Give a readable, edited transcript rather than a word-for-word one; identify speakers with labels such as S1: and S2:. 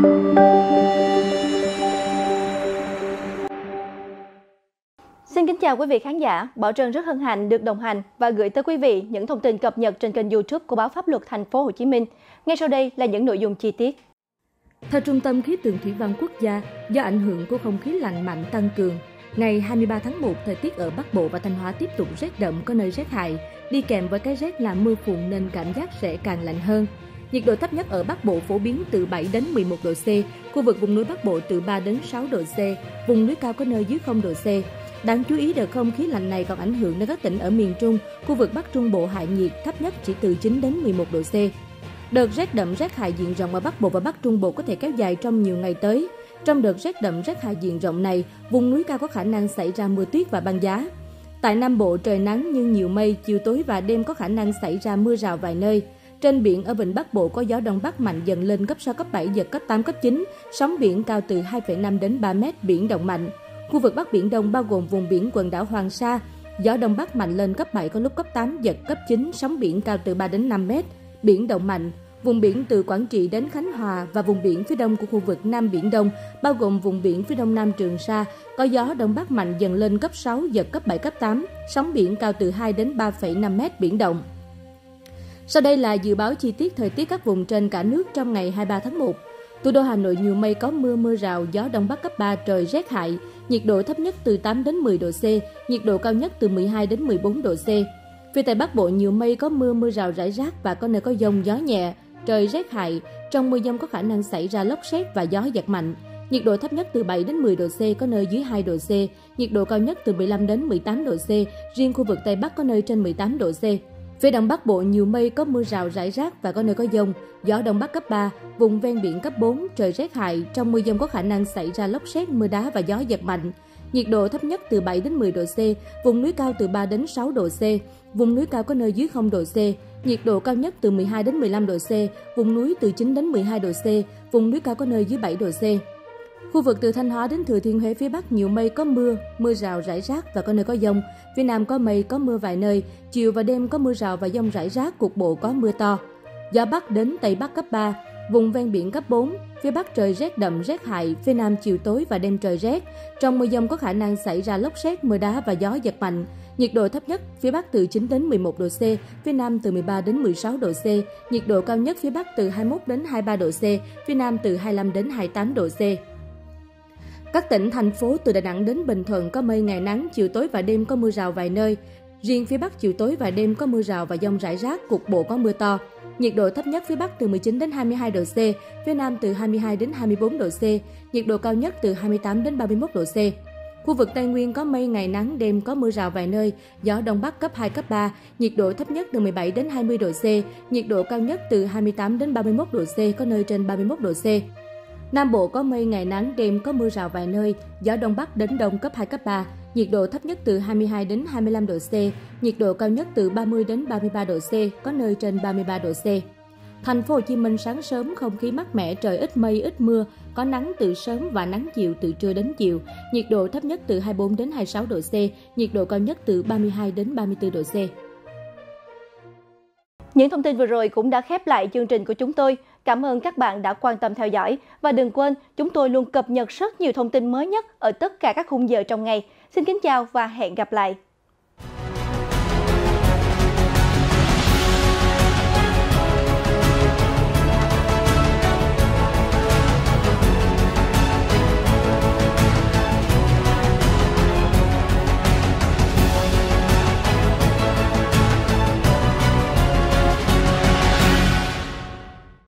S1: Xin kính chào quý vị khán giả, Bảo Trân rất hân hạnh được đồng hành và gửi tới quý vị những thông tin cập nhật trên kênh YouTube của báo Pháp luật Thành phố Hồ Chí Minh. Ngay sau đây là những nội dung chi tiết.
S2: Theo Trung tâm Khí tượng Thủy văn Quốc gia, do ảnh hưởng của không khí lạnh mạnh tăng cường, ngày 23 tháng 1, thời tiết ở Bắc Bộ và Thanh Hóa tiếp tục rét đậm, có nơi rét hại, đi kèm với cái rét là mưa phùn nên cảm giác sẽ càng lạnh hơn. Nhiệt độ thấp nhất ở Bắc Bộ phổ biến từ 7 đến 11 độ C, khu vực vùng núi Bắc Bộ từ 3 đến 6 độ C, vùng núi cao có nơi dưới 0 độ C. Đáng chú ý, đợt không khí lạnh này còn ảnh hưởng đến các tỉnh ở miền Trung, khu vực Bắc Trung Bộ hạ nhiệt thấp nhất chỉ từ 9 đến 11 độ C. Đợt rét đậm rét hại diện rộng ở Bắc Bộ và Bắc Trung Bộ có thể kéo dài trong nhiều ngày tới. Trong đợt rét đậm rét hại diện rộng này, vùng núi cao có khả năng xảy ra mưa tuyết và băng giá. Tại Nam Bộ trời nắng nhưng nhiều mây, chiều tối và đêm có khả năng xảy ra mưa rào vài nơi. Trên biển ở vịnh Bắc Bộ có gió đông bắc mạnh dần lên cấp 6, cấp 7, giật cấp 8, cấp 9, sóng biển cao từ 2,5 đến 3 mét, biển động mạnh. Khu vực Bắc Biển Đông bao gồm vùng biển quần đảo Hoàng Sa, gió đông bắc mạnh lên cấp 7, có lúc cấp 8, giật cấp 9, sóng biển cao từ 3 đến 5 mét, biển động mạnh. Vùng biển từ Quảng Trị đến Khánh Hòa và vùng biển phía đông của khu vực Nam Biển Đông, bao gồm vùng biển phía đông nam Trường Sa, có gió đông bắc mạnh dần lên cấp 6, giật cấp 7, cấp 8, sóng biển cao từ 2 đến 3,5 mét, biển động. Sau đây là dự báo chi tiết thời tiết các vùng trên cả nước trong ngày 23 tháng 1. Thủ đô Hà Nội nhiều mây có mưa, mưa rào, gió đông bắc cấp 3, trời rét hại, nhiệt độ thấp nhất từ 8 đến 10 độ C, nhiệt độ cao nhất từ 12 đến 14 độ C. Phía Tây Bắc Bộ nhiều mây có mưa, mưa rào rải rác và có nơi có dông, gió nhẹ, trời rét hại, trong mưa dông có khả năng xảy ra lốc sét và gió giật mạnh. Nhiệt độ thấp nhất từ 7 đến 10 độ C, có nơi dưới 2 độ C, nhiệt độ cao nhất từ 15 đến 18 độ C, riêng khu vực Tây Bắc có nơi trên 18 độ C. Phía Đông Bắc Bộ nhiều mây có mưa rào rải rác và có nơi có dông, gió Đông Bắc cấp 3, vùng ven biển cấp 4, trời rét hại, trong mưa dông có khả năng xảy ra lốc sét, mưa đá và gió giật mạnh. Nhiệt độ thấp nhất từ 7 đến 10 độ C, vùng núi cao từ 3 đến 6 độ C, vùng núi cao có nơi dưới 0 độ C, nhiệt độ cao nhất từ 12 đến 15 độ C, vùng núi từ 9 đến 12 độ C, vùng núi cao có nơi dưới 7 độ C. Khu vực từ Thanh Hóa đến Thừa Thiên Huế phía Bắc nhiều mây có mưa, mưa rào rải rác và có nơi có dông. Phía Nam có mây có mưa vài nơi, chiều và đêm có mưa rào và dông rải rác, cục bộ có mưa to. Gió Bắc đến Tây Bắc cấp 3, vùng ven biển cấp 4, phía Bắc trời rét đậm rét hại, phía Nam chiều tối và đêm trời rét. Trong mưa dông có khả năng xảy ra lốc sét, mưa đá và gió giật mạnh. Nhiệt độ thấp nhất phía Bắc từ 9 đến 11 độ C, phía Nam từ 13 đến 16 độ C. Nhiệt độ cao nhất phía Bắc từ 21 đến 23 độ C, phía Nam từ 25 đến 28 độ C. Các tỉnh, thành phố từ Đà Nẵng đến Bình Thuận có mây, ngày nắng, chiều tối và đêm có mưa rào vài nơi. Riêng phía Bắc chiều tối và đêm có mưa rào và dông rải rác, cục bộ có mưa to. Nhiệt độ thấp nhất phía Bắc từ 19 đến 22 độ C, phía Nam từ 22 đến 24 độ C, nhiệt độ cao nhất từ 28 đến 31 độ C. Khu vực Tây Nguyên có mây, ngày nắng, đêm có mưa rào vài nơi, gió Đông Bắc cấp 2, cấp 3, nhiệt độ thấp nhất từ 17 đến 20 độ C, nhiệt độ cao nhất từ 28 đến 31 độ C, có nơi trên 31 độ C. Nam Bộ có mây, ngày nắng, đêm có mưa rào vài nơi, gió Đông Bắc đến Đông cấp 2, cấp 3, nhiệt độ thấp nhất từ 22 đến 25 độ C, nhiệt độ cao nhất từ 30 đến 33 độ C, có nơi trên 33 độ C. Thành phố Hồ Chí Minh sáng sớm không khí mát mẻ, trời ít mây, ít mưa, có nắng từ sớm và nắng chiều từ trưa đến chiều, nhiệt độ thấp nhất từ 24 đến 26 độ C, nhiệt độ cao nhất từ 32 đến 34 độ C.
S1: Những thông tin vừa rồi cũng đã khép lại chương trình của chúng tôi. Cảm ơn các bạn đã quan tâm theo dõi. Và đừng quên, chúng tôi luôn cập nhật rất nhiều thông tin mới nhất ở tất cả các khung giờ trong ngày. Xin kính chào và hẹn gặp lại!